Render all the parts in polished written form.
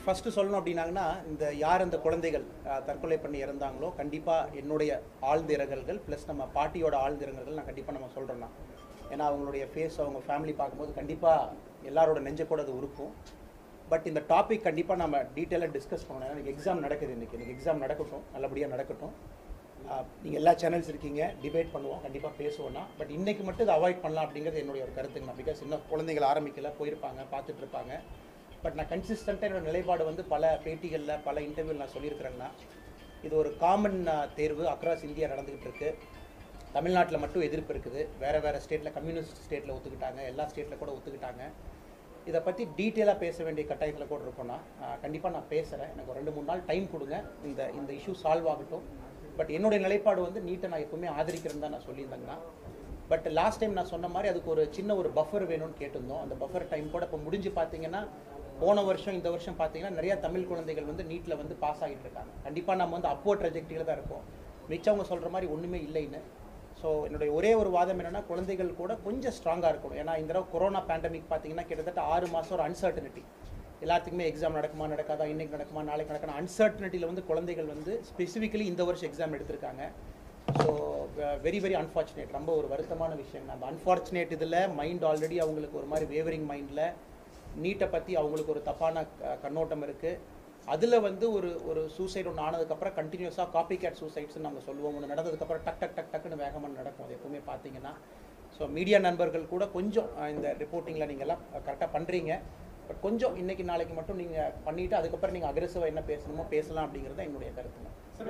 First சொல்லணும் அப்படின்னாங்கன்னா இந்த யார் அந்த குழந்தைகள் தற்கொலை பண்ணி இறந்தாங்களோ கண்டிப்பாக என்னுடைய ஆழ்ந்த இரங்கல்கள் ப்ளஸ் நம்ம பாட்டியோட ஆழ்ந்த இரங்கல்கள் நான் கண்டிப்பாக நம்ம சொல்கிறோன்னா. ஏன்னா அவங்களுடைய ஃபேஸ் அவங்க ஃபேமிலி பார்க்கும்போது கண்டிப்பாக எல்லாரோட நெஞ்ச கூட அது உருக்கும். பட் இந்த டாபிக் கண்டிப்பாக நம்ம டீட்டெயிலாக டிஸ்கஸ் பண்ணணும். எனக்கு எக்ஸாம் நடக்குது எனக்கு எக்ஸாம் நடக்கட்டும், நல்லபடியாக நடக்கட்டும். நீங்கள் எல்லா சேனல்ஸ் இருக்கீங்க, டிபேட் பண்ணுவோம், கண்டிப்பாக பேசுவோம்னா. பட் இன்றைக்கி மட்டும் இதை அவாய்ட் பண்ணலாம் அப்படிங்கிறது என்னுடைய ஒரு கருத்துங்கண்ணா. பிகாஸ் இன்னும் குழந்தைகள் ஆரம்பிக்கல, போயிருப்பாங்க, பார்த்துட்டு இருப்பாங்க. பட் நான் கன்சிஸ்டண்ட்டாக என்னோடய நிலைப்பாடு வந்து பல பேட்டிகளில் பல இன்டர்வியூவில் நான் சொல்லியிருக்கிறேன்னா, இது ஒரு காமன் தேர்வு அக்ராஸ் இந்தியா நடந்துக்கிட்டு இருக்குது. தமிழ்நாட்டில் மட்டும் எதிர்ப்பு இருக்குது, வேறு ஸ்டேட்டில் கம்யூனிஸ்ட் ஸ்டேட்டில் ஒத்துக்கிட்டாங்க, எல்லா ஸ்டேட்டில் கூட ஒத்துக்கிட்டாங்க. இதை பற்றி டீட்டெயிலாக பேச வேண்டிய கட்டாயத்தில் கூட இருக்கோன்னா கண்டிப்பாக நான் பேசுகிறேன். எனக்கு ஒரு 2-3 நாள் டைம் கொடுங்க, இந்த இஷ்யூ சால்வ் ஆகட்டும். பட் என்னுடைய நிலைப்பாடு வந்து நீட்டை நான் எப்பவுமே ஆதரிக்கிறேன்னு தான் நான் சொல்லியிருந்தேங்கண்ணா. பட் லாஸ்ட் டைம் நான் சொன்ன மாதிரி அதுக்கு ஒரு சின்ன ஒரு பஃபர் வேணும்னு கேட்டிருந்தோம். அந்த பஃபர் டைம் கூட இப்போ முடிஞ்சு பார்த்தீங்கன்னா போன வருஷம் இந்த வருஷம் பார்த்தீங்கன்னா நிறையா தமிழ் குழந்தைகள் வந்து நீட்டில் வந்து பாஸ் ஆகிட்டு இருக்காங்க. கண்டிப்பாக நம்ம வந்து அப்போர்ட் ட்ரெஜெக்டரியில் தான் இருக்கோம். மிச்சவங்க சொல்கிற மாதிரி ஒன்றுமே இல்லைன்னு. ஸோ என்னுடைய ஒரே ஒரு வாதம் என்னென்னா குழந்தைகள் கூட கொஞ்சம் ஸ்ட்ராங்காக இருக்கணும். ஏன்னா இந்த தடவை கொரோனா பேண்டமிக் பார்த்தீங்கன்னா கிட்டத்தட்ட 6 மாதம் ஒரு அன்சர்டனிட்டி. எல்லாத்துக்குமே எக்ஸாம் நடக்குமா நடக்காதா, இன்றைக்கி நடக்குமா நாளைக்கு நடக்கணும், அன்சர்டனிட்டியில் வந்து குழந்தைகள் வந்து ஸ்பெசிஃபிக்கலி இந்த வருஷம் எக்ஸாம் எடுத்திருக்காங்க. ஸோ வெரி அன்ஃபார்ச்சுனேட், ரொம்ப ஒரு வருத்தமான விஷயம். அந்த அன்ஃபார்ச்சுனேட் இதில் மைண்ட் ஆல்ரெடி அவங்களுக்கு ஒரு மாதிரி வேவரிங் மைண்டில் நீட்டை பற்றி அவங்களுக்கு ஒரு தப்பான கண்ணோட்டம் இருக்குது. அதில் வந்து ஒரு சூசைட் ஒன்று ஆனதுக்கப்புறம் கண்டினியூஸாக காப்பி கேட் சூசைட்ஸ்ன்னு நம்ம சொல்லுவோம். ஒன்று நடந்ததுக்கப்புறம் டக்குன்னு வேகமாக நடக்கும். அது எப்பவுமே பார்த்தீங்கன்னா ஸோ மீடியா நண்பர்கள் கூட கொஞ்சம் இந்த ரிப்போர்ட்டிங்கில் நீங்கள்லாம் கரெக்டாக பண்ணுறீங்க. பட் கொஞ்சம் இன்றைக்கி நாளைக்கு மட்டும் நீங்கள் பண்ணிவிட்டு அதுக்கப்புறம் நீங்கள் அக்ரெசிவாக என்ன பேசணுமோ பேசலாம் அப்படிங்கிறது என்னுடைய கருத்துங்க.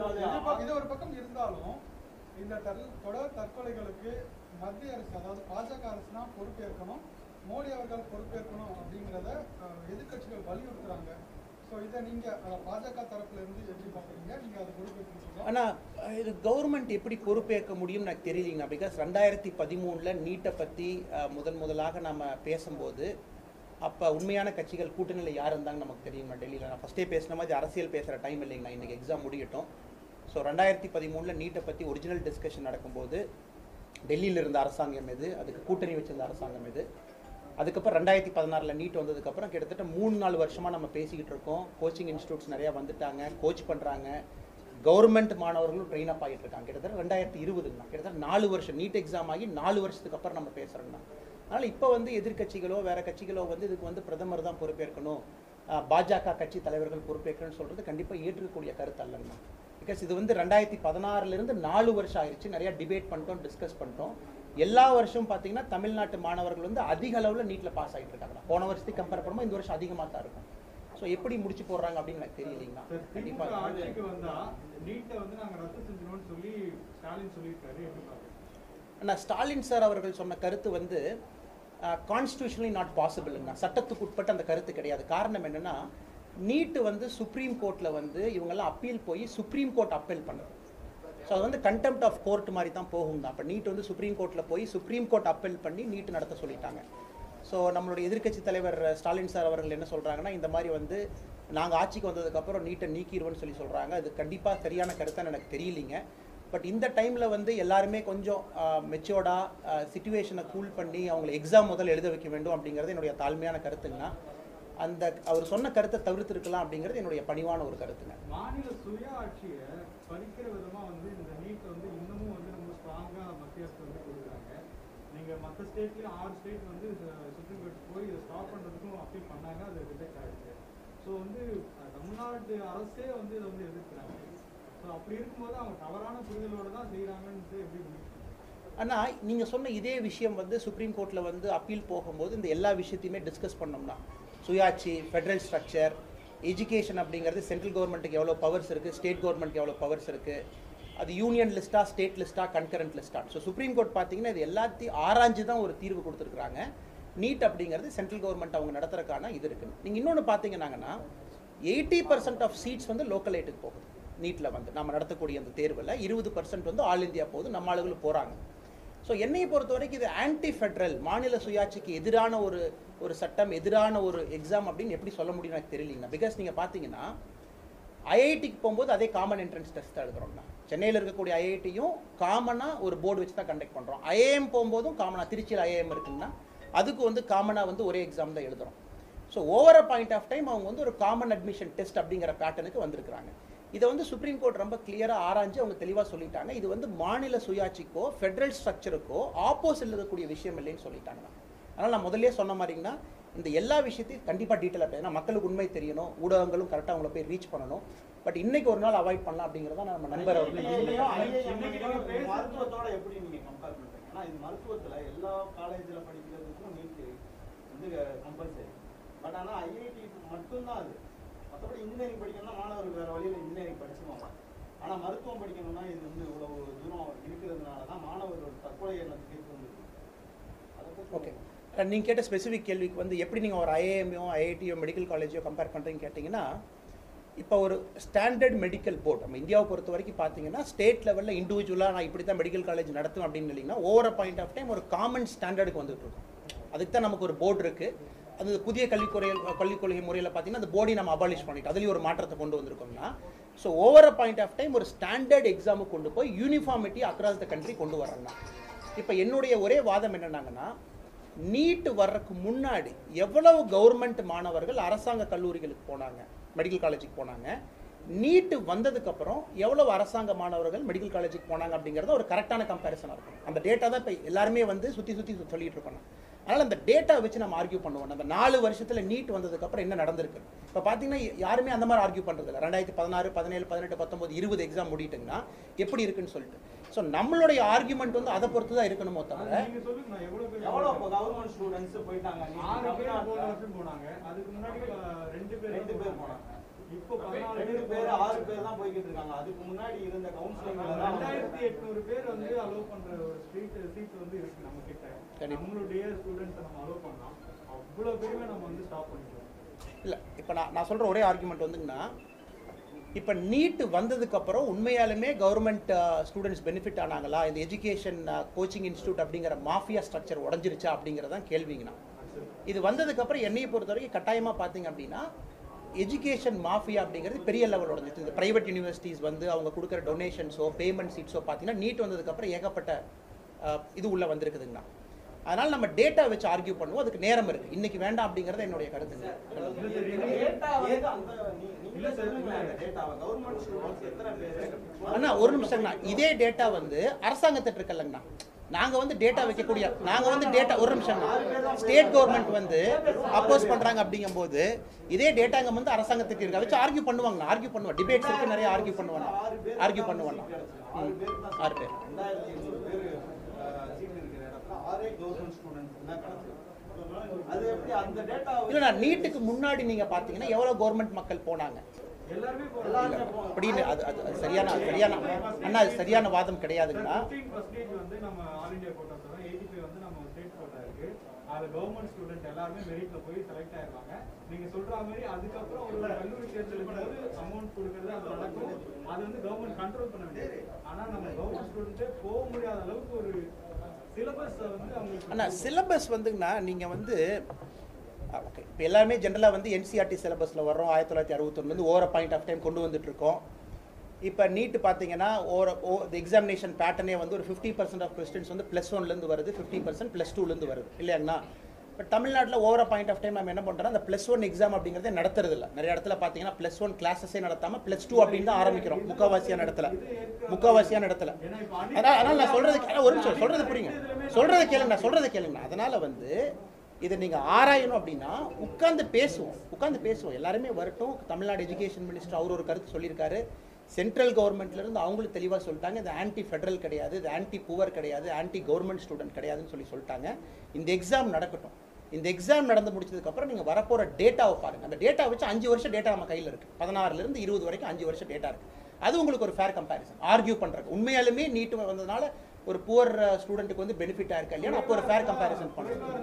இது ஒரு பக்கம் இருந்தாலும் இந்த தொடர் தற்கொலைகளுக்கு மத்திய அரசு, அதாவது பாஜக அரசுனா பொறுப்பேற்கணும், மோடி அவர்கள் பொறுப்பேற்கணும் அப்படிங்கிறத எதிர்கட்சிகள் வலியுறுத்துறாங்க. ஸோ இதை நீங்கள் பாஜக தரப்புல இருந்து எப்படி பார்க்குறீங்க? நீங்கள் அதை பொறுப்பேற்க ஆனால் இது கவர்மெண்ட் எப்படி பொறுப்பேற்க முடியும்னு எனக்கு தெரியலீங்க. பிகாஸ் 2013 நீட்டை பற்றி முதலாக நம்ம பேசும்போது அப்போ உண்மையான கட்சிகள் கூட்டணியில் யார் இருந்தாங்கன்னு நமக்கு தெரியுமா டெல்லியில். நான் ஃபஸ்ட்டே பேசின மாதிரி அரசியல் பேசுகிற டைம் இல்லைங்கண்ணா, இன்றைக்கி எக்ஸாம் முடியட்டும். ஸோ 2013 நீட்டை பற்றி ஒரிஜினல் டிஸ்கஷன் நடக்கும்போது டெல்லியில் இருந்த அரசாங்கம் எது, அதுக்கு கூட்டணி வச்சிருந்த அரசாங்கம் எது. அதுக்கப்புறம் 2016 நீட் வந்ததுக்கப்புறம் கிட்டத்தட்ட 3-4 வருஷமாக நம்ம பேசிக்கிட்டு இருக்கோம். கோச்சிங் இன்ஸ்டியூட்ஸ் நிறையா வந்துட்டாங்க, கோச் பண்ணுறாங்க, கவர்மெண்ட் மாணவர்களும் ட்ரெயின் அப் ஆகிட்டு இருக்காங்க. கிட்டத்தட்ட 2020 கிட்டத்தட்ட 4 வருஷம் நீட் எக்ஸாம் ஆகி 4 வருஷத்துக்கு அப்புறம் நம்ம பேசுகிறோம்னா. அதனால் இப்போ வந்து எதிர்கட்சிகளோ வேறு கட்சிகளோ வந்து இதுக்கு வந்து பிரதமர் தான் பொறுப்பேற்கணும், பாஜக கட்சி தலைவர்கள் பொறுப்பேற்கணும்னு சொல்கிறது கண்டிப்பாக ஏற்றுக்கக்கூடிய கருத்து அல்லங்கண்ணா. பிகாஸ் இது வந்து 2016 4 வருஷம் ஆயிடுச்சு. நிறையா டிபேட் பண்ணிட்டோம், டிஸ்கஸ் பண்ணிட்டோம். எல்லா வருஷமும் பார்த்தீங்கன்னா தமிழ்நாட்டு மாணவர்கள் வந்து அதிக அளவில் நீட்டில் பாஸ் ஆகிட்டு இருக்காங்க. போன வருஷத்துக்கு கம்பேர் பண்ணும்போது இந்த வருஷம் அதிகமாக தான் இருக்கும். ஸோ எப்படி முடிச்சு போடுறாங்க அப்படின்னு எனக்கு தெரியலைங்கண்ணா. கண்டிப்பாக ஆனால் ஸ்டாலின் சார் அவர்கள் சொன்ன கருத்து வந்து கான்ஸ்டியூஷனலி நாட் பாசிபிள்ங்கண்ணா. சட்டத்துக்கு உட்பட்ட அந்த கருத்து கிடையாது. காரணம் என்னென்னா நீட்டு வந்து சுப்ரீம் கோர்ட்டில் வந்து இவங்கெல்லாம் அப்பீல் போய் சுப்ரீம் கோர்ட் அப்பீல் பண்ணுது. ஸோ அது வந்து கண்டெம்ட் ஆஃப் கோர்ட் மாதிரி தான் போகும் தான். அப்போ நீட் வந்து சுப்ரீம் கோர்ட்டில் போய் சுப்ரீம் கோர்ட் அப்பீல் பண்ணி நீட்டு நடத்த சொல்லிட்டாங்க. ஸோ நம்மளுடைய எதிர்க்கட்சி தலைவர் ஸ்டாலின் சார் அவர்கள் என்ன சொல்கிறாங்கன்னா, இந்த மாதிரி வந்து நாங்கள் ஆட்சிக்கு வந்ததுக்கப்புறம் நீட்டை நீக்கிடுவோன்னு சொல்கிறாங்க. அது கண்டிப்பாக சரியான கருத்தான்னு எனக்கு தெரியலிங்க. பட் இந்த டைமில் வந்து எல்லாருமே கொஞ்சம் மெச்சோர்டாக சிச்சுவேஷனை கூல் பண்ணி அவங்களை எக்ஸாம் முதல்ல எழுத வைக்க வேண்டும் அப்படிங்கிறது என்னுடைய தாழ்மையான கருத்துங்கன்னா. அந்த அவர் சொன்ன கருத்தை தவிர்த்திருக்கலாம் அப்படிங்கிறது என்னுடைய பணிவான ஒரு கருத்துங்க. மாநில சுய ஆட்சியை பறிக்கிற விதமாக வந்து இந்த நீட் வந்து இன்னமும் வந்து ரொம்ப ஸ்ட்ராங்காக மத்திய அரசு வந்து கொடுக்குறாங்க. நீங்கள் மற்ற ஸ்டேட்லேயும் 6 ஸ்டேட் வந்து சுப்ரீம் கோர்ட் போய் இதை ஸ்டாப் பண்ணுறதுக்கும் அப்பீல் பண்ணாங்க, அது ரிஜெக்ட் ஆகிடுச்சு. ஸோ வந்து தமிழ்நாட்டு அரசே வந்து இதை வந்து எதிர்க்கிறாங்க. ஸோ அப்படி இருக்கும்போது அவங்க தவறான புரிதலோடு தான் செய்கிறாங்கன்னு எப்படி? ஆனால் நீங்கள் சொன்ன இதே விஷயம் வந்து சுப்ரீம் கோர்ட்டில் வந்து அப்பீல் போகும்போது இந்த எல்லா விஷயத்தையுமே டிஸ்கஸ் பண்ணோம்னா சுயாட்சி, ஃபெடரல் ஸ்ட்ரக்சர், எஜுகேஷன் அப்படிங்கிறது சென்ட்ரல் கவர்மெண்ட்டுக்கு எவ்வளோ பவர்ஸ் இருக்குது, ஸ்டேட் கவர்மெண்ட்டுக்கு எவ்வளோ பவர்ஸ் இருக்குது, அது யூனியன் லிஸ்ட்டாக, ஸ்டேட் லிஸ்ட்டாக, கன்கரண்ட் லிஸ்ட்டாக. ஸோ சுப்ரீம் கோர்ட் பார்த்தீங்கன்னா இது எல்லாத்தையும் ஆராய்ஞ்சு தான் ஒரு தீர்வு கொடுத்துருக்குறாங்க. நீட் அப்படிங்கிறது சென்ட்ரல் கவர்மெண்ட் அவங்க நடத்துறதுக்கான இது இருக்குது. நீங்கள் இன்னொன்று பார்த்தீங்கன்னாங்கன்னா 80% ஆஃப் சீட்ஸ் வந்து லோக்கல் எய்ட்டுக்கு போகுது. நீட்டில் வந்து நம்ம நடத்தக்கூடிய அந்த தேர்வில் 20% வந்து ஆல் இந்தியா போகுது, நம்ம ஆளுகளும் போகிறாங்க. ஸோ என்னையை பொறுத்த வரைக்கும் இது ஆன்டி ஃபெட்ரல், மாநில சுயாட்சிக்கு எதிரான ஒரு சட்டம், எதிரான ஒரு எக்ஸாம் அப்படின்னு எப்படி சொல்ல முடியும் எனக்கு தெரியலீங்கண்ணா. பிகாஸ் நீங்கள் பார்த்தீங்கன்னா ஐஐடிக்கு போகும்போது அதே காமன் என்ட்ரன்ஸ் டெஸ்ட் தான் எழுதுறோம்னா. சென்னையில் இருக்கக்கூடிய ஐஐடியும் காமனாக ஒரு போர்டு வச்சு தான் கண்டக்ட் பண்ணுறோம். ஐஏஎம் போகும்போதும் காமனாக, திருச்சியில் ஐஏஎம் இருக்குன்னா அதுக்கு வந்து காமனாக வந்து ஒரே எக்ஸாம் தான் எழுதுகிறோம். So over a point of time அவங்க வந்து ஒரு காமன் அட்மிஷன் டெஸ்ட் அப்படிங்கிற பேட்டர்னுக்கு வந்திருக்கிறாங்க. இதை வந்து சுப்ரீம் கோர்ட் ரொம்ப கிளியராக ஆராய்ஞ்சு அவங்க தெளிவாக சொல்லிட்டாங்க. இது வந்து மாநில சுயாட்சிக்கோ ஃபெடரல் ஸ்ட்ரக்சருக்கோ ஆப்போசிட் இருக்கக்கூடிய விஷயம் இல்லைன்னு சொல்லிட்டாங்க. அதனால் நான் முதல்ல சொன்ன மாதிரிங்கன்னா இந்த எல்லா விஷயத்தையும் கண்டிப்பாக டீட்டெயிலாக ஏன்னா மக்களுக்கு உண்மை தெரியணும், ஊடகங்களும் கரெக்டாக அவங்கள போய் ரீச் பண்ணணும். பட் இன்னைக்கு ஒரு நாள் அவாய்ட் பண்ணலாம் அப்படிங்கிறத நம்ம நண்பர் அவர்கள் மருத்துவத்தோட எப்படி நீங்க கம்பேர் பண்றீங்க? ஏன்னா இது மருத்துவத்துல எல்லா காலேஜ்ல படிக்கிறதுக்கும் நீட் வந்து கம்பல்சரி. பட் ஆனா ஐஐடி மட்டும்தான் அது. மற்றபடி இன்ஜினியரிங் படிக்கணும்னா மாணவர்கள் வேற வழியில் இன்ஜினியரிங் படிச்சுவாங்க. ஆனால் மருத்துவம் படிக்கணும்னா இது வந்து இவ்வளவு தூரம் இருக்கிறதுனால தான் மாணவர்கள் தற்கொலை எண்ணத்துக்கு வந்துருக்கு. ஓகே, நீங்கள் கேட்ட ஸ்பெசிஃபிக் கேள்விக்கு வந்து எப்படி நீங்கள் ஒரு ஐஏஎம்ஓ ஐஐடியோ மெடிக்கல் காலேஜோ கம்பேர் பண்ணுறீங்கன்னு கேட்டிங்கன்னா, இப்போ ஒரு ஸ்டாண்டர்ட் மெடிக்கல் போர்டு நம்ம இந்தியாவை பொறுத்த வரைக்கும் பார்த்தீங்கன்னா ஸ்டேட் லெவலில் இண்டிவிஜுவலாக நான் இப்படி தான் மெடிக்கல் காலேஜ் நடத்தும் அப்படின்னு இல்லைங்கன்னா over a point of time ஒரு காமன் ஸ்டாண்டர்டுக்கு வந்துட்டு இருக்கும். அதுக்கு தான் நமக்கு ஒரு போர்டு இருக்குது. அது புதிய கல்விக் கொள்கை முறையில் பார்த்தீங்கன்னா அந்த போர்டை நம்ம அபாலிஷ் பண்ணிட்டு அதுலேயும் ஒரு மாற்றத்தை கொண்டு வந்திருக்கோம்னா, so over a point of time ஒரு ஸ்டாண்டர்ட் எக்ஸாமுக்கு கொண்டு போய் யூனிஃபார்மிட்டி அக்ராஸ் த கண்ட்ரி கொண்டு வரணும். இப்போ என்னுடைய ஒரே வாதம் என்னன்னாங்கன்னா, நீட் வர்றதுக்கு முன்னாடி எவ்வளவு கவர்மெண்ட் மாணவர்கள் அரசாங்க கல்லூரிகளுக்கு போனாங்க, மெடிக்கல் காலேஜுக்கு போனாங்க, நீட்டு வந்ததுக்கப்புறம் எவ்வளவு அரசாங்க மாணவர்கள் மெடிக்கல் காலேஜுக்கு போனாங்க அப்படிங்கிறத ஒரு கரெக்டான கம்பேரிசனாக இருக்கும். அந்த டேட்டா தான் இப்போ எல்லாருமே வந்து சுற்றி சொல்லிட்டு இருக்கோம். அதனால் அந்த டேட்டா வச்சு நம்ம ஆர்கியூ பண்ணுவோம். அந்த 4 வருஷத்தில் நீட் வந்ததுக்கப்புறம் என்ன நடந்திருக்கு. இப்போ பார்த்தீங்கன்னா யாருமே அந்த மாதிரி ஆர்கியூ பண்ணுறதில்ல. 2016, 17, 18, 19, 20 எக்ஸாம் முடிட்டுங்கன்னா எப்படி இருக்குன்னு சொல்லிட்டு. ஸோ நம்மளுடைய ஆர்கியூமெண்ட் வந்து அதை பொறுத்து தான் இருக்கணுமோ தவிர எவ்வளோ கவர்மெண்ட் ஸ்டூடெண்ட்ஸ் போயிட்டாங்க. 6 பேர் போன வருஷம் போனாங்க. அதுக்கு முன்னாடி 2 பேர் போனாங்க. இப்போ 2 பேர் 6 பேர் தான் போய்கிட்டு இருக்காங்க. அதுக்கு முன்னாடி இருந்த கவுன்சிலிங்ல 2800 பேர் வந்து அலோவ் பண்ற ஒரு சீட் வந்து இருக்கு நம்ம கிட்ட. நம்மளுடைய ஸ்டூடெண்ட்ஸ் நம்ம அலோவ் பண்ணலாம். அவ்வளவு பேருமே நம்ம வந்து ஸ்டாப் பண்ணிக்கலாம். இல்லை, இப்போ நான் சொல்ற ஒரே ஆர்குமெண்ட் வந்துங்கன்னா, இப்போ நீட் வந்ததுக்கப்புறம் உண்மையாலுமே கவர்மெண்ட் ஸ்டூடெண்ட்ஸ் பெனிஃபிட் ஆனாங்களா, இந்த எஜுகேஷன் கோச்சிங் இன்ஸ்டியூட் அப்படிங்கிற மாஃபியா ஸ்ட்ரக்சர் உடஞ்சிருச்சா அப்படிங்கிறதான் கேள்விங்கண்ணா. இது வந்ததுக்கப்புறம் என்னையை பொறுத்த வரைக்கும் கட்டாயமாக பார்த்தீங்க அப்படின்னா எஜுகேஷன் மாஃபியா அப்படிங்கிறது பெரிய லெவல் உடஞ்சிச்சு. இந்த பிரைவேட் யூனிவர்சிட்டிஸ் வந்து அவங்க கொடுக்குற டொனேஷன்ஸோ பேமெண்ட் சீட்ஸோ பார்த்தீங்கன்னா நீட் வந்ததுக்கப்புறம் ஏகப்பட்ட இது உள்ளே வந்திருக்குதுங்கண்ணா. அதனால் நம்ம டேட்டா வச்சு ஆர்கியூ பண்ணுவோம். அதுக்கு நேரம் இருக்குது. இன்னைக்கு வேண்டாம் அப்படிங்கிறது என்னுடைய கருத்துங்க. அண்ணா ஒரு நிமிஷம்ண்ணா, இதே டேட்டா வந்து அரசாங்கத்திட்ட இருக்கல்லங்கண்ணா. நாங்கள் வந்து டேட்டா வைக்கக்கூடிய ஒரு நிமிஷம்ண்ணா, ஸ்டேட் கவர்மெண்ட் வந்து அப்போஸ் பண்ணுறாங்க அப்படிங்கும்போது இதே டேட்டா இங்கே வந்து அரசாங்கத்துக்கு இருக்க வச்சு ஆர்கியூ பண்ணுவாங்கண்ணா. ஆர்கியூ பண்ணுவோம், டிபேட்ஸ் இருக்கு, நிறைய ஆர்கியூ பண்ணுவாங்க. 6 பேர் இல்லைண்ணா. நீட்டுக்கு முன்னாடி நீங்கள் பார்த்தீங்கன்னா எவ்வளோ கவர்மெண்ட் மக்கள் போனாங்க அப்படின்னு அது சரியான அண்ணா, அது சரியான வாதம் கிடையாதுங்கண்ணா. கவர்மெண்ட் ஸ்டூடெண்ட் எல்லாருமே மெரிட்ல போய் செலக்ட் ஆயிருவாங்க. நீங்க சொல்ற மாதிரி அதுக்கப்புறம் ஒரு கல்லூரி தேர்ந்தெடுக்கும் போது அமௌண்ட் கொடுக்கறது அது நடக்கும். அது வந்து கவர்மெண்ட் கண்ட்ரோல் பண்ண வேண்டியது. ஆனா நம்ம கவர்மெண்ட் ஸ்டூடெண்ட்டே போக முடியாத அளவுக்கு ஒரு சிலபஸ் வந்து அவங்க அண்ணா சிலபஸ் வந்துங்கண்ணா நீங்கள் வந்து ஓகே இப்போ எல்லாருமே ஜென்ரலாக வந்து என்சிஆர்டி சிலபஸில் வர்றோம். 1961 ஓவர் பாயிண்ட் ஆஃப் டைம் கொண்டு வந்துட்டுருக்கோம். இப்போ நீட்டு பார்த்தீங்கன்னா எக்ஸாமினேஷன் பேட்டர்னே வந்து ஒரு 50% ஆஃப் கொஸ்டின்ஸ் வந்து +1லேருந்து வருது, 50% +2லேருந்து வருது இல்லையாங்கண்ணா. இப்போ தமிழ்நாட்டில் ஓவர் பாயிண்ட் ஆஃப் டைம் நம்ம என்ன பண்ணுறோம், அந்த +1 எக்ஸாம் அப்படிங்கிறதே நடத்துறது இல்லை. நிறைய இடத்துல பார்த்தீங்கன்னா +1 கிளாஸஸே நடத்தாமல் +2 அப்படின்னு தான் ஆரம்பிக்கிறோம். முக்கால்வாசியான இடத்துல. அதனால் நான் சொல்கிறது ஒரு நிமிஷம் சொல்கிறது புரியுங்க, சொல்கிறத கேளுங்கண்ணா. அதனால் வந்து இதை நீங்கள் ஆராயணும் அப்படின்னா உட்காந்து பேசுவோம். எல்லாருமே வரட்டும். தமிழ்நாடு எஜுகேஷன் மினிஸ்டர் அவர் ஒரு கருத்து சொல்லியிருக்காரு. சென்ட்ரல் கவர்மெண்ட்லேருந்து அவங்களும் தெளிவாக சொல்லிட்டாங்க, இது ஆன்டி ஃபெடரல் கிடையாது, இது ஆன்டி புவர் கிடையாது, ஆன்டி கவர்மெண்ட் ஸ்டூடெண்ட் கிடையாதுன்னு சொல்லிட்டாங்க. இந்த எக்ஸாம் நடக்கட்டும். இந்த எக்ஸாம் நடந்து முடிச்சதுக்கப்புறம் நீங்கள் வரப்போகிற டேட்டாவை பாருங்கள். அந்த டேட்டா வச்சு 5 வருஷம் டேட்டா நம்ம கையில் இருக்குது. 16லேருந்து 20 வரைக்கும் 5 வருஷம் டேட்டா இருக்குது. அது உங்களுக்கு ஒரு ஃபேர் கம்பேரிசன். ஆர்கியூ பண்ணுறது உண்மையாலுமே நீட்டு வந்ததுனால ஒரு புவர் ஸ்டூடெண்ட்டுக்கு வந்து பெனிஃபிட்டா இருக்கா இல்லையா, அப்போ ஒரு ஃபேர் கம்பேரிசன் பண்ணுறோம்.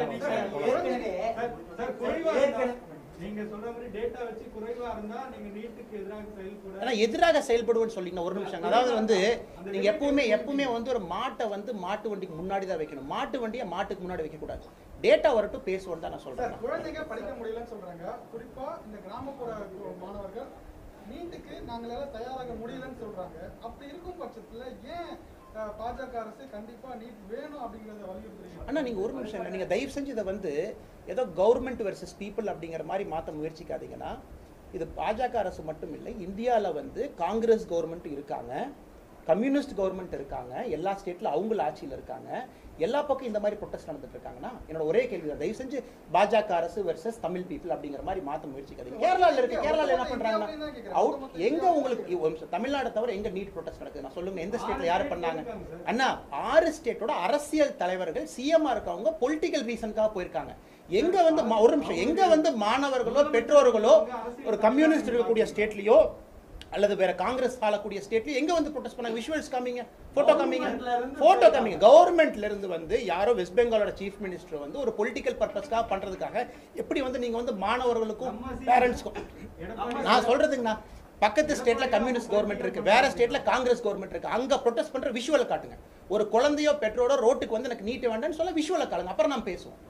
நீங்க சொல்ற மாதிரி டேட்டா வச்சு குறைவா இருந்தா நீங்க நீட்டுக்கு எதிராக செயல்பட ஆனா எதிராக செயல்படுவோம்னு சொல்லிங்க ஒரு நிமிஷம். அதாவது வந்து நீங்க எப்பவுமே வந்து ஒரு மாட்டை வந்து மாட்டு வண்டிக்கு முன்னாடி தான் வைக்கணும். மாட்டு வண்டியை மாட்டுக்கு முன்னாடி வைக்க கூடாது. டேட்டா வரட்டும் பேசுவோம் தான் நான் சொல்றேன். குழந்தைங்க படிக்க முடியலன்னு சொல்றாங்க. குறிப்பா இந்த கிராமப்புற மாணவர்கள் நீட்டுக்கு நாங்களால தயாராக முடியலன்னு சொல்றாங்க. அப்படி இருக்கும் பட்சத்துல ஏன் பாஜக அரசு கண்டிப்பா நீட் வேணும் அப்படிங்கறத வலியுறுத்துறீங்க. அண்ணா நீங்கள் ஒரு நிமிஷம் இல்லை, நீங்கள் தயவு செஞ்சு இதை வந்து ஏதோ கவர்மெண்ட் வெர்சஸ் பீப்புள் அப்படிங்கிற மாதிரி மாற்ற முயற்சிக்காதீங்கன்னா, இது பாஜக அரசு மட்டும் இல்லை, இந்தியாவில் வந்து காங்கிரஸ் கவர்மெண்ட் இருக்காங்க, கம்யூனிஸ்ட் கவர்மெண்ட் இருக்காங்க, எல்லா ஸ்டேட்டில் அவங்கள ஆட்சியில் இருக்காங்க, எல்லா பக்கம் இந்த மாதிரி ப்ரொட்டஸ்ட் நடந்துட்டு இருக்காங்கன்னா, என்னோட ஒரே கேள்வி தான், தயவு செஞ்சு பாஜக அரசு வெர்சஸ் தமிழ் பீப்புள் அப்படிங்கிற மாதிரி மாற்ற முயற்சிக்காதீங்க. கேரளாவில் இருக்கு, கேரளாவில் என்ன பண்றாங்கன்னா அவுட் எங்க உங்களுக்கு தமிழ்நாடு தவிர எங்க நீட் ப்ரொட்டஸ்ட் நடக்குது நான் சொல்லுங்க, எந்த ஸ்டேட்ல யாரு பண்ணாங்க? அண்ணா 6 ஸ்டேட்டோட அரசியல் தலைவர்கள் சிஎம்ஆ இருக்கவங்க பொலிட்டிக்கல் ரீசனுக்காக போயிருக்காங்க. எங்க வந்து ஒரு நிமிஷம், எங்க வந்து மாணவர்களோ பெற்றோர்களோ ஒரு கம்யூனிஸ்ட் இருக்கக்கூடிய ஸ்டேட்லயோ அல்லது வேற காங்கிரஸ் ஆளக்கூடிய ஸ்டேட்லயோ எங்க வந்து ப்ரொடெஸ்ட் பண்ணாங்க? விஷுவல்ஸ் காமிங்க, போட்டோ காமிங்க. கவர்மெண்ட்ல இருந்து வந்து யாரோ வெஸ்ட் பெங்காலோட சீஃப் மினிஸ்டர் வந்து ஒரு பொலிட்டிக்கல் பர்பஸ்க்காக பண்றதுக்காக எப்படி வந்து நீங்க வந்து மாணவர்களுக்கும் பேரண்ட்ஸ்க்கும், நான் சொல்றதுங்கண்ணா, பக்கத்து ஸ்டேட்ல கம்யூனிஸ்ட் கவர்மெண்ட் இருக்கு, வேற ஸ்டேட்ல காங்கிரஸ் கவர்மெண்ட் இருக்கு, அங்க ப்ரொடெஸ்ட் பண்ற விஷுவல் காட்டுங்க. ஒரு குழந்தையோ பெற்றோரோ ரோட்டுக்கு வந்து எனக்கு நீட் வேண்டாம்னு சொல்ல விஷுவலை காட்டுங்க, அப்புறம் நான் பேசுவோம்.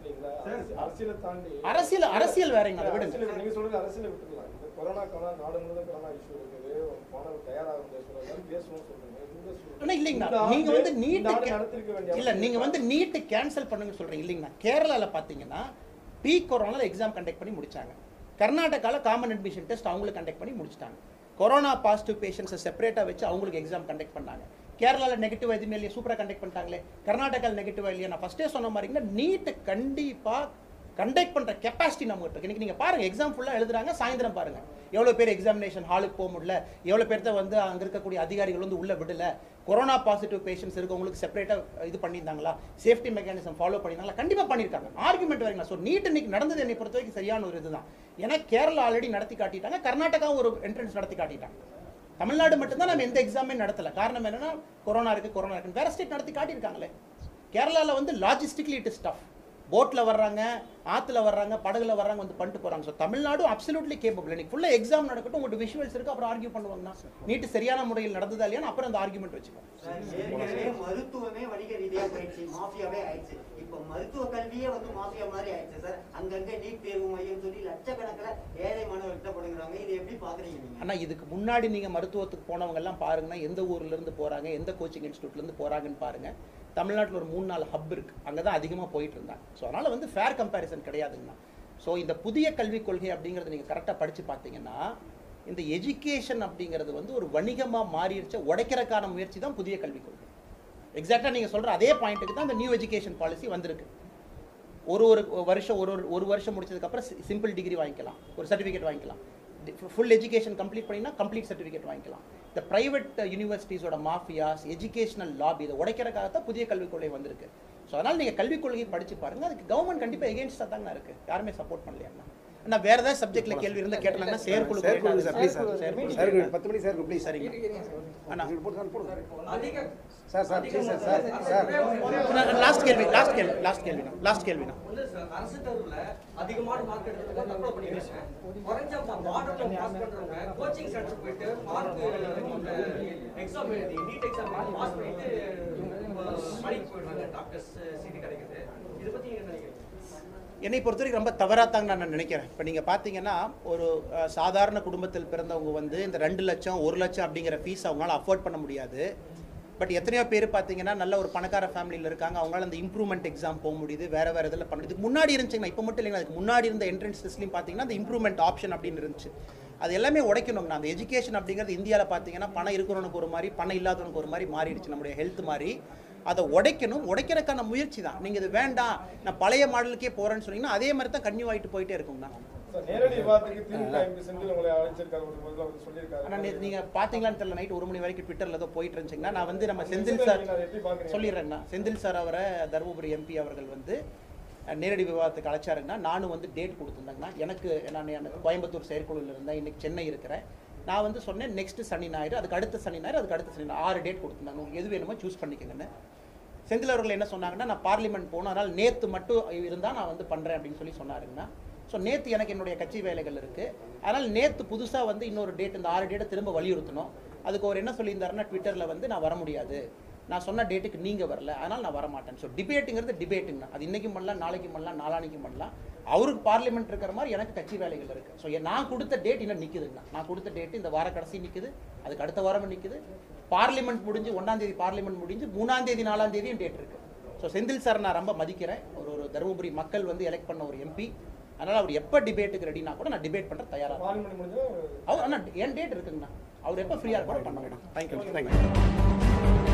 அரசியல் வேறங்க, அதை விடுங்க. நீங்க சொல்றது அரசியல் விட்டுறலாம். கொரோனா நாடு முழுவதும் கொரோனா இஷ்யூ இருக்குது, மாணவர் தயாராகும் பேசணும் சொல்றீங்க. இல்லைங்கண்ணா, நீங்க வந்து நீங்க வந்து நீட் கேன்சல் பண்ணுங்க சொல்றீங்க இல்லைங்கண்ணா. கேரளால பாத்தீங்கன்னா பீக் கொரோனால எக்ஸாம் கண்டக்ட் பண்ணி முடிச்சாங்க. கர்நாடகால காமன் அட்மிஷன் டெஸ்ட் அவங்களுக்கு கண்டக்ட் பண்ணி முடிச்சிட்டாங்க. கொரோனா பாசிட்டிவ் பேஷண்ட்ஸை செப்பரேட்டா வச்சு அவங்களுக்கு எக்ஸாம் கண்டக்ட் பண்ணாங்க. கேரளால நெகட்டிவ் எதுவுமே இல்லையா, சூப்பரா கண்டக்ட் பண்ணிட்டாங்களே. கர்நாடகால நெகட்டிவா இல்லையா? நான் ஃபர்ஸ்டே சொன்ன மாதிரி நீட் கண்டிப்பா கண்டக்ட் பண்ற கெப்பாசிட்டி நம்ம இருக்கு. இன்னைக்கு நீங்க பாருங்க, எக்ஸாம் ஃபுல்லா எழுதுறாங்க, சாயந்தரம் பாருங்க எவ்வளவு பேர் எக்ஸாமினேஷன் ஹாலுக்கு போக முடியல, எவ்வளவு பேர்த்த வந்து அங்க இருக்கக்கூடிய அதிகாரிகள் வந்து உள்ள விடல, கொரோனா பாசிட்டிவ் பேஷண்ட்ஸ் இருக்கவங்களுக்கு செப்பரேட்டா இது பண்ணியிருந்தாங்களா, சேஃப்டி மெக்கானிசம் ஃபாலோ பண்ணியிருந்தாங்களா? கண்டிப்பா பண்ணியிருக்காங்க. ஆர்குமெண்ட் வரீங்களா? ஸோ நீட் இன்னைக்கு நடந்தது என்னை பொறுத்த வரைக்கும் சரியான ஒரு இதுதான். ஏன்னா கேரளா ஆல்ரெடி நடத்தி காட்டிட்டாங்க, கர்நாடகாவும் ஒரு என்ட்ரன்ஸ் நடத்தி காட்டிட்டாங்க. தமிழ்நாடு மட்டும்தான் நம்ம எந்த எக்ஸாமே நடத்தல. காரணம் என்னன்னா கொரோனா இருக்கு, வேற ஸ்டேட் நடத்தி காட்டியிருக்காங்களே. கேரளால வந்து லாஜிஸ்டிக்லி இட் இஸ் டஃப். போட்ல வர்றாங்க, ஆத்துல வர்றாங்க, படகுல வர்றாங்க, வந்து பண்ணிட்டு போறாங்க. So Tamil Nadu absolutely capable. இன்னைக்கு ஃபுல்லா எக்ஸாம் நடக்கட்டும், உங்களுக்கு விஷுவல்ஸ் இருக்கு, அப்புறம் ஆர்கியூ பண்ணுவாங்கன்னா நீட் சரியான முறையில் நடந்ததா இல்லையா, அப்புறம் அந்த ஆர்கியூமெண்ட் வச்சுக்கோங்க. மருத்துவமே வணிக ரீதியா போயிடுச்சு, மாஃபியாவே ஆயிடுச்சு. இப்போ மருத்துவ கல்வியே வந்து மாஃபியா மாதிரி ஆயிடுச்சு சார். அங்கங்க நீட் தேர்வு மையம் சொல்லி லட்சக்கணக்கில் ஏழை மாணவர் கஷ்டப்படுகிறாங்க. இது எப்படி பாக்குறீங்க நீங்க? ஆனா இதுக்கு முன்னாடி நீங்க மருத்துவத்துக்கு போனவங்க எல்லாம் பாருங்கன்னா எந்த ஊர்ல இருந்து போறாங்க, எந்த கோச்சிங் இன்ஸ்டியூட்ல இருந்து போறாங்கன்னு பாருங்க. தமிழ்நாட்டில் ஒரு 3-4 ஹப் இருக்கு, அங்கதான் அதிகமா போயிட்டு இருந்தாங்க. ஸோ அதனால வந்து ஃபேர் கம்பேரிசன் கிடையாதுங்கண்ணா. ஸோ இந்த புதிய கல்விக் கொள்கை அப்படிங்கிறது நீங்க கரெக்டா படிச்சு பார்த்தீங்கன்னா, இந்த எஜுகேஷன் அப்படிங்கிறது வந்து ஒரு வணிகமா மாறிடுச்ச உடைக்கிறதுக்கான முயற்சி தான் புதிய கல்விக் கொள்கை. எக்ஸாக்டா நீங்க சொல்ற அதே பாயிண்ட்டுக்கு தான் இந்த நியூ எஜுகேஷன் பாலிசி வந்திருக்கு. ஒரு வருஷம் ஒரு வருஷம் முடிச்சதுக்கு அப்புறம் சிம்பிள் டிகிரி வாங்கிக்கலாம், ஒரு சர்டிஃபிகேட் வாங்கிக்கலாம். ஃபுல் எஜுகேஷன் கம்ப்ளீட் பண்ணினா கம்ப்ளீட் சர்டிஃபிகேட் வாங்கிக்கலாம். இந்த பிரைவேட் யூனிவர்சிட்டிஸோட மாஃபியாஸ், எஜுகேஷனல் லாபி இதை உடைக்கிறதுக்காக தான் புதிய கல்விக் கொள்கை வந்திருக்கு. ஸோ அதனால் நீங்கள் கல்விக் கொள்கையை படிச்சு பாருங்க. அதுக்கு கவர்மெண்ட் கண்டிப்பாக எகென்ஸ்டாக தாங்க இருக்கு, யாருமே சப்போர்ட் பண்ணலையா? ஆனால் வேற ஏதாவது சப்ஜெக்ட்ல கேள்வி இருந்தால் கேட்டாங்கன்னா செயற்குழு 10 மணி செயற்குழு ப்ளீஸ். சரிங்க அண்ணா, லாஸ்ட் கேள்விண்ணா. அரசு தேர்வுல அதிகமான மார்க் எடுத்தவங்க தப்பு பண்ணிருக்காங்க. குறைஞ்ச மாடல்ல பாஸ் பண்றவங்க கோச்சிங் சென்டர் போயிட்டு மார்க் எக்ஸாம் எழுதி நீட் எக்ஸாம் பாஸ் பண்ணிட்டு படிக்க போயிடுறாங்க, டாக்டர்ஸ் சீட் கிடைக்குது. இத பத்தி என்ன நினைக்கிறீங்க? என்னை பொறுத்த வரைக்கும் ரொம்ப தவறாத்தாங்க நான் நினைக்கிறேன். இப்போ நீங்கள் பார்த்தீங்கன்னா ஒரு சாதாரண குடும்பத்தில் பிறந்தவங்க வந்து இந்த 2 லட்சம் 1 லட்சம் அப்படிங்கிற ஃபீஸ் அவங்களால அஃபோர்ட் பண்ண முடியாது. பட் எத்தனையோ பேர் பார்த்தீங்கன்னா நல்ல ஒரு பணக்கார ஃபேமிலியில் இருக்காங்க, அவங்களால அந்த இம்ப்ரூவ்மெண்ட் எக்ஸாம் போக முடியுது, வேறு இதில் பண்ண இதுக்கு முன்னாடி இருந்துச்சுங்கன்னா, இப்போ மட்டும் இல்லைங்க, அதுக்கு முன்னாடி இருந்த என்ட்ரன்ஸ் டெஸ்ட்லையும் பார்த்தீங்கன்னா அந்த இம்ப்ரூவ்மெண்ட் ஆப்ஷன் அப்படின்னு இருந்துச்சு. அது எல்லாமே உடைக்கணுங்கண்ணா. அந்த எஜுகேஷன் அப்படிங்கிறது இந்தியாவில் பார்த்தீங்கன்னா பணம் இருக்கிறவனுக்கு ஒரு மாதிரி, பணம் இல்லாதவனுக்கு ஒரு மாதிரி மாறிடுச்சு. நம்முடைய ஹெல்த் மாதிரி அதை உடைக்கணும். உடைக்கிறதுக்கான முயற்சி தான். நீங்கள் இது வேண்டாம், நான் பழைய மாடலுக்கே போகிறேன்னு சொன்னீங்கன்னா அதே மாதிரி தான் கன்னியூ ஆகிட்டு போயிட்டே இருக்குங்கண்ணா. நீங்க பாத்தீங்களான்னு தெரியல, நைட் 1 மணி வரைக்கும் ட்விட்டர்ல ஏதோ போயிட்டு இருந்துச்சுங்கன்னா, நான் வந்து நம்ம செந்தில் சார் சொல்லிடுறேங்கண்ணா. செந்தில் சார் அவரை தருமபுரி எம்பி அவர்கள் வந்து நேரடி விவாதத்துக்கு அழைச்சாருங்கன்னா, நானும் வந்து டேட் கொடுத்துருந்தேங்கண்ணா. நான் கோயம்புத்தூர் செயற்குழுவில் இருந்தேன், இன்னைக்கு சென்னை இருக்கிறேன். நான் வந்து சொன்னேன் நெக்ஸ்ட் சனி ஞாயிறு, அதுக்கு அடுத்த சனி ஞாயிறு, அதுக்கு அடுத்த சனி ஞாயிறு 6 டேட் கொடுத்துருந்தாங்க. உங்களுக்கு எது வேணுமோ சூஸ் பண்ணிக்கங்கன்னு. செந்தில் அவர்கள் என்ன சொன்னாங்கன்னா, நான் பார்லிமெண்ட் போகணும், அதனால் நேற்று மட்டும் இருந்தால் நான் வந்து பண்ணுறேன் அப்படின்னு சொல்லி சொன்னாருங்கண்ணா. ஸோ நேற்று எனக்கு என்னுடைய கட்சி வேலைகள் இருக்குது, அதனால் நேற்று புதுசாக வந்து இன்னொரு டேட், இந்த 6 டேட்டை திரும்ப வலியுறுத்தணும். அதுக்கு அவர் என்ன சொல்லியிருந்தாருன்னா, ட்விட்டரில் வந்து நான் வர முடியாது, நான் சொன்ன டேட்டுக்கு நீங்கள் வரல, அதனால் நான் வரமாட்டேன். ஸோ டிபேட்டுங்கிறது டிபேட்டுங்கண்ணா. அது இன்றைக்கும் பண்ணலாம், நாளைக்கு பண்ணலாம், நாளானிக்கும் பண்ணலாம். அவருக்கு பார்லிமெண்ட் இருக்கிற மாதிரி எனக்கு கட்சி வேலைகள் இருக்குது. ஸோ நான் கொடுத்த டேட் இன்னும் நிற்குதுங்கண்ணா. நான் கொடுத்த டேட்டு இந்த வார கடைசி நிற்குது, அதுக்கு அடுத்த வாரமும் நிற்குது, பார்லிமெண்ட் முடிஞ்சு 1ஆம் தேதி பார்லிமெண்ட் முடிஞ்சு 3ஆம் தேதி 4ஆம் தேதியும் டேட் இருக்குது. ஸோ செந்தில் சார் நான் ரொம்ப மதிக்கிறேன். ஒரு தருமபுரி மக்கள் வந்து எலெக்ட் பண்ண ஒரு எம்பி. அதனால் அவர் எப்போ டிபேட்டுக்கு ரெடினா கூட நான் டிபேட் பண்ணுற தயாராக பார்லிமெண்ட் முடிஞ்சா அவர் ஆனால் என் டேட் இருக்குங்கண்ணா. அவர் எப்போ ஃப்ரீயாக கூட பண்ண வேண்டாம். தேங்க்யூ.